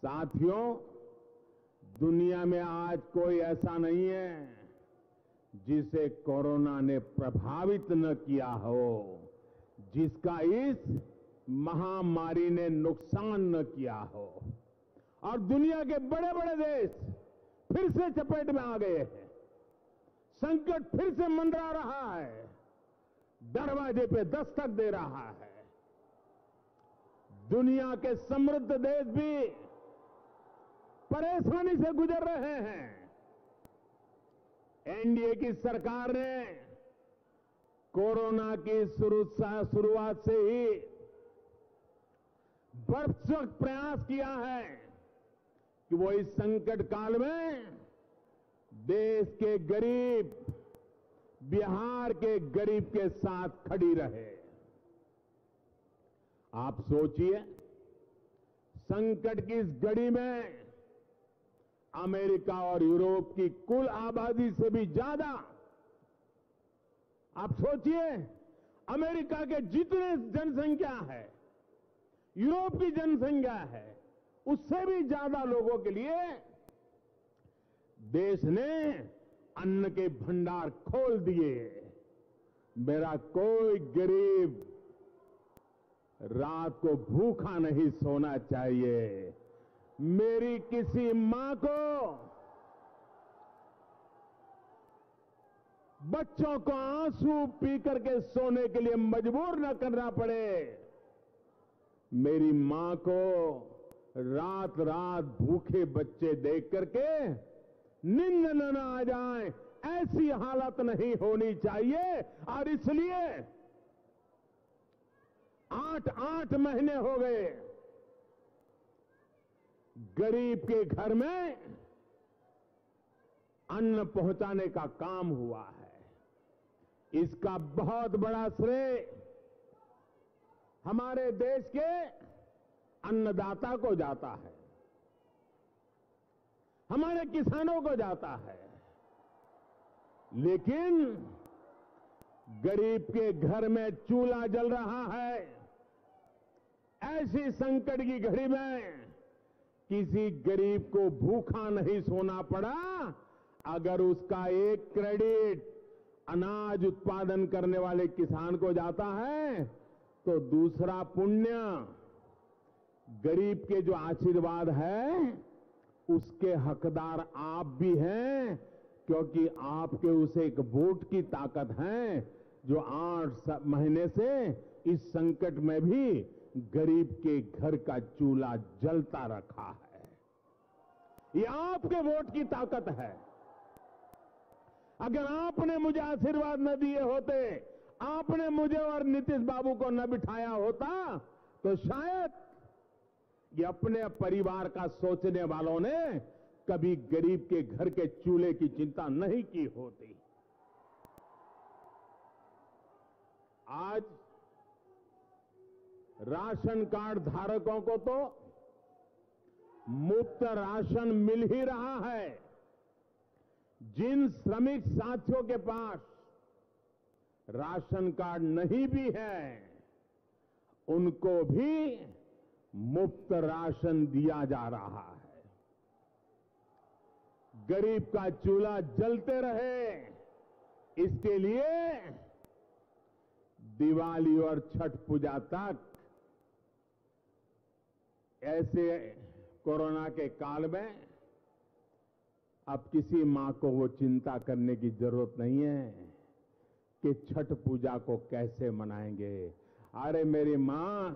साथियों, दुनिया में आज कोई ऐसा नहीं है जिसे कोरोना ने प्रभावित न किया हो, जिसका इस महामारी ने नुकसान न किया हो। और दुनिया के बड़े बड़े देश फिर से चपेट में आ गए हैं। संकट फिर से मंडरा रहा है, दरवाजे पे दस्तक दे रहा है। दुनिया के समृद्ध देश भी परेशानी से गुजर रहे हैं। एनडीए की सरकार ने कोरोना की शुरुआत से ही भरसक प्रयास किया है कि वो इस संकट काल में देश के गरीब, बिहार के गरीब के साथ खड़ी रहे। आप सोचिए, संकट की इस घड़ी में अमेरिका और यूरोप की कुल आबादी से भी ज्यादा, आप सोचिए, अमेरिका के जितने जनसंख्या है, यूरोप की जनसंख्या है, उससे भी ज्यादा लोगों के लिए देश ने अन्न के भंडार खोल दिए। मेरा कोई गरीब रात को भूखा नहीं सोना चाहिए। मेरी किसी मां को बच्चों को आंसू पी करके सोने के लिए मजबूर न करना पड़े। मेरी मां को रात रात भूखे बच्चे देख करके नींद न आ जाए, ऐसी हालत नहीं होनी चाहिए। और इसलिए 8 महीने हो गए गरीब के घर में अन्न पहुंचाने का काम हुआ है। इसका बहुत बड़ा श्रेय हमारे देश के अन्नदाता को जाता है, हमारे किसानों को जाता है। लेकिन गरीब के घर में चूल्हा जल रहा है, ऐसी संकट की घड़ी में किसी गरीब को भूखा नहीं सोना पड़ा। अगर उसका एक क्रेडिट अनाज उत्पादन करने वाले किसान को जाता है, तो दूसरा पुण्य गरीब के जो आशीर्वाद है उसके हकदार आप भी हैं, क्योंकि आपके उस एक वोट की ताकत है जो 8 महीने से इस संकट में भी गरीब के घर का चूल्हा जलता रखा है। ये आपके वोट की ताकत है। अगर आपने मुझे आशीर्वाद न दिए होते, आपने मुझे और नीतीश बाबू को न बिठाया होता, तो शायद ये अपने परिवार का सोचने वालों ने कभी गरीब के घर के चूल्हे की चिंता नहीं की होती। आज राशन कार्ड धारकों को तो मुफ्त राशन मिल ही रहा है। जिन श्रमिक साथियों के पास राशन कार्ड नहीं भी है, उनको भी मुफ्त राशन दिया जा रहा है। गरीब का चूल्हा जलते रहे, इसके लिए दिवाली और छठ पूजा तक ऐसे कोरोना के काल में अब किसी मां को वो चिंता करने की जरूरत नहीं है कि छठ पूजा को कैसे मनाएंगे। अरे मेरी मां,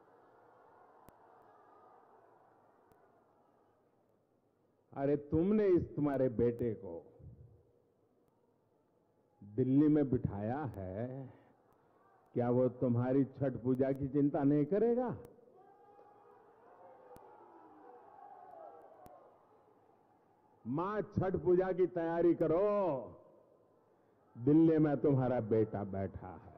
अरे तुमने इस तुम्हारे बेटे को दिल्ली में बिठाया है, क्या वो तुम्हारी छठ पूजा की चिंता नहीं करेगा? मां, छठ पूजा की तैयारी करो, दिल्ली में तुम्हारा बेटा बैठा है।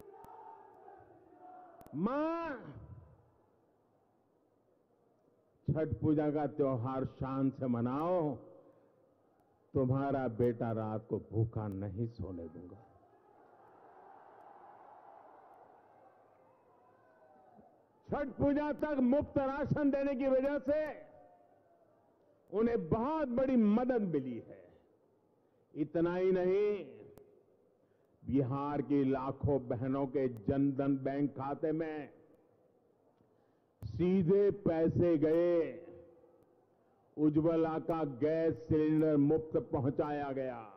मां, छठ पूजा का त्योहार शान से मनाओ, तुम्हारा बेटा रात को भूखा नहीं सोने दूंगा। छठ पूजा तक मुफ्त राशन देने की वजह से उन्हें बहुत बड़ी मदद मिली है। इतना ही नहीं, बिहार की लाखों बहनों के जनधन बैंक खाते में सीधे पैसे गए, उज्ज्वला का गैस सिलेंडर मुफ्त पहुंचाया गया।